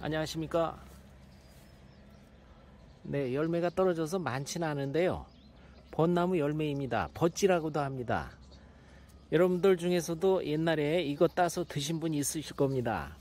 안녕하십니까. 네, 열매가 떨어져서 많지는 않은데요, 벚나무 열매입니다. 벚지라고도 합니다. 여러분들 중에서도 옛날에 이거 따서 드신 분 있으실 겁니다.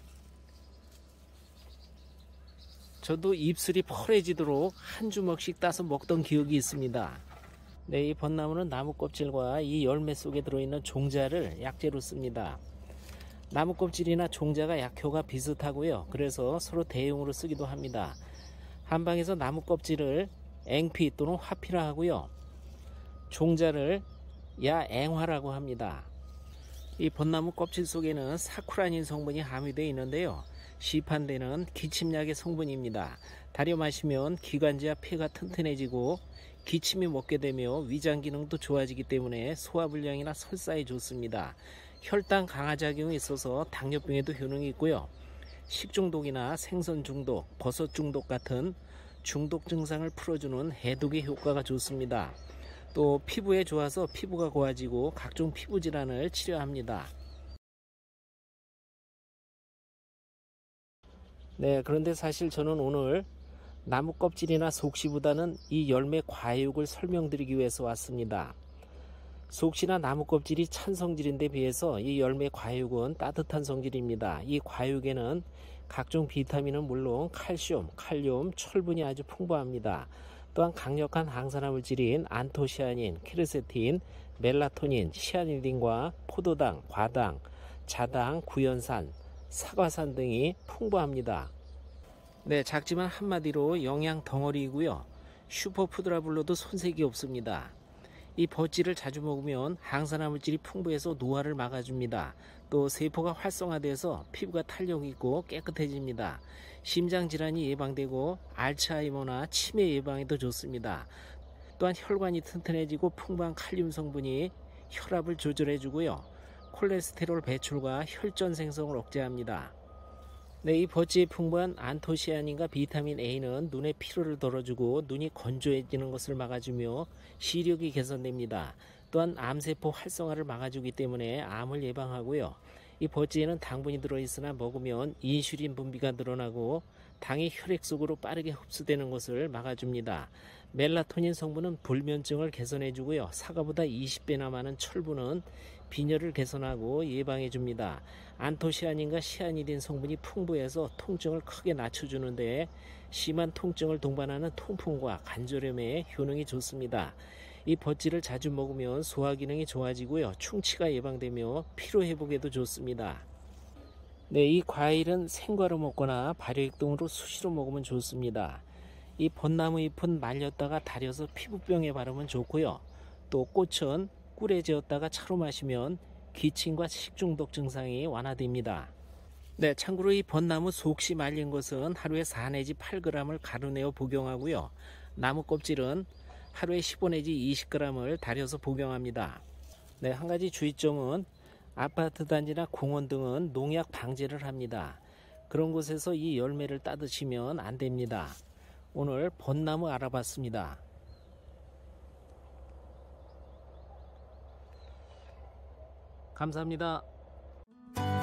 저도 입술이 펄해지도록 한 주먹씩 따서 먹던 기억이 있습니다. 네, 이 벚나무는 나무 껍질과 이 열매 속에 들어있는 종자를 약재로 씁니다. 나무 껍질이나 종자가 약효가 비슷하고요, 그래서 서로 대용으로 쓰기도 합니다. 한방에서 나무 껍질을 앵피 또는 화피라 하고요, 종자를 야앵화라고 합니다. 이 벚나무 껍질 속에는 사쿠라닌 성분이 함유되어 있는데요, 시판되는 기침약의 성분입니다. 다려 마시면 기관지와 폐가 튼튼해지고 기침이 멎게 되며 위장 기능도 좋아지기 때문에 소화불량이나 설사에 좋습니다. 혈당 강화 작용이 있어서 당뇨병에도 효능이 있고요, 식중독이나 생선 중독, 버섯 중독 같은 중독 증상을 풀어주는 해독의 효과가 좋습니다. 또 피부에 좋아서 피부가 고와지고 각종 피부 질환을 치료합니다. 네, 그런데 사실 저는 오늘 나무 껍질이나 속씨보다는 이 열매 과육을 설명드리기 위해서 왔습니다. 속씨나 나무 껍질이 찬 성질인데 비해서 이 열매 과육은 따뜻한 성질입니다. 이 과육에는 각종 비타민은 물론 칼슘, 칼륨, 철분이 아주 풍부합니다. 또한 강력한 항산화 물질인 안토시아닌, 키르세틴, 멜라토닌, 시아닐린과 포도당, 과당, 자당, 구연산, 사과산 등이 풍부합니다. 네, 작지만 한마디로 영양 덩어리이고요, 슈퍼푸드라 불러도 손색이 없습니다. 이 벚지를 자주 먹으면 항산화 물질이 풍부해서 노화를 막아줍니다. 또 세포가 활성화돼서 피부가 탄력 있고 깨끗해집니다. 심장질환이 예방되고 알츠하이머나 치매 예방에도 좋습니다. 또한 혈관이 튼튼해지고 풍부한 칼륨 성분이 혈압을 조절해주고요, 콜레스테롤 배출과 혈전 생성을 억제합니다. 네, 이 벚지에 풍부한 안토시아닌과 비타민 A는 눈의 피로를 덜어주고 눈이 건조해지는 것을 막아주며 시력이 개선됩니다. 또한 암세포 활성화를 막아주기 때문에 암을 예방하고요, 이 벚지에는 당분이 들어있으나 먹으면 인슐린 분비가 늘어나고 당이 혈액 속으로 빠르게 흡수되는 것을 막아줍니다. 멜라토닌 성분은 불면증을 개선해주고요, 사과보다 20배나 많은 철분은 빈혈을 개선하고 예방해줍니다. 안토시아닌과 시아닐린 성분이 풍부해서 통증을 크게 낮춰주는데 심한 통증을 동반하는 통풍과 관절염에 효능이 좋습니다. 이 벚지를 자주 먹으면 소화기능이 좋아지고요, 충치가 예방되며 피로회복에도 좋습니다. 네, 이 과일은 생과로 먹거나 발효액 등으로 수시로 먹으면 좋습니다. 이 벚나무 잎은 말렸다가 달여서 피부병에 바르면 좋고요, 또 꽃은 꿀에 재웠다가 차로 마시면 기침과 식중독 증상이 완화됩니다. 네, 참고로 이 벚나무 속씨 말린 것은 하루에 4 내지 8g을 가루내어 복용하고요, 나무 껍질은 하루에 15 내지 20g을 달여서 복용합니다. 네, 한 가지 주의점은 아파트 단지나 공원 등은 농약 방제를 합니다. 그런 곳에서 이 열매를 따드시면 안 됩니다. 오늘 벚나무 알아봤습니다. 감사합니다.